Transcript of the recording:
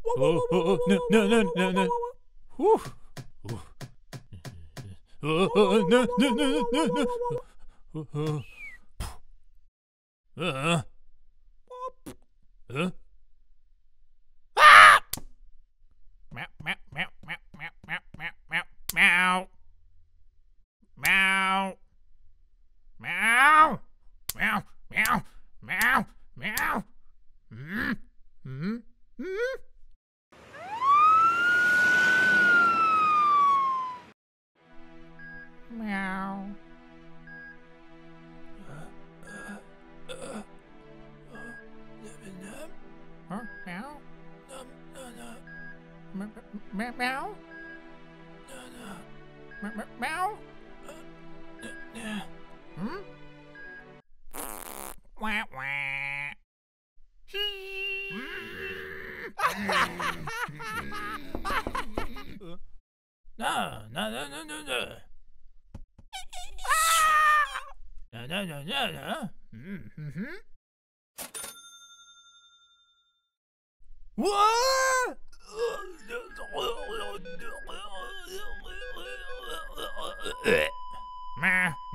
Oh, oh, oh, no, no, no, no, no. Whew. Oh, oh, no, no, no, no, no. Oh, oh. Ah! Meow, meow, meow, meow, meow, meow, meow, meow, meow. Meow. Meow. Meow, meow, meow, meow. Mm, mm, mm. Meow. Huh? Meow? Meow? Meow? Meow? Hmm? Wah wah. No, no, no, no, no, no. No, no, no, no, no. Mm-hmm. What? Meh.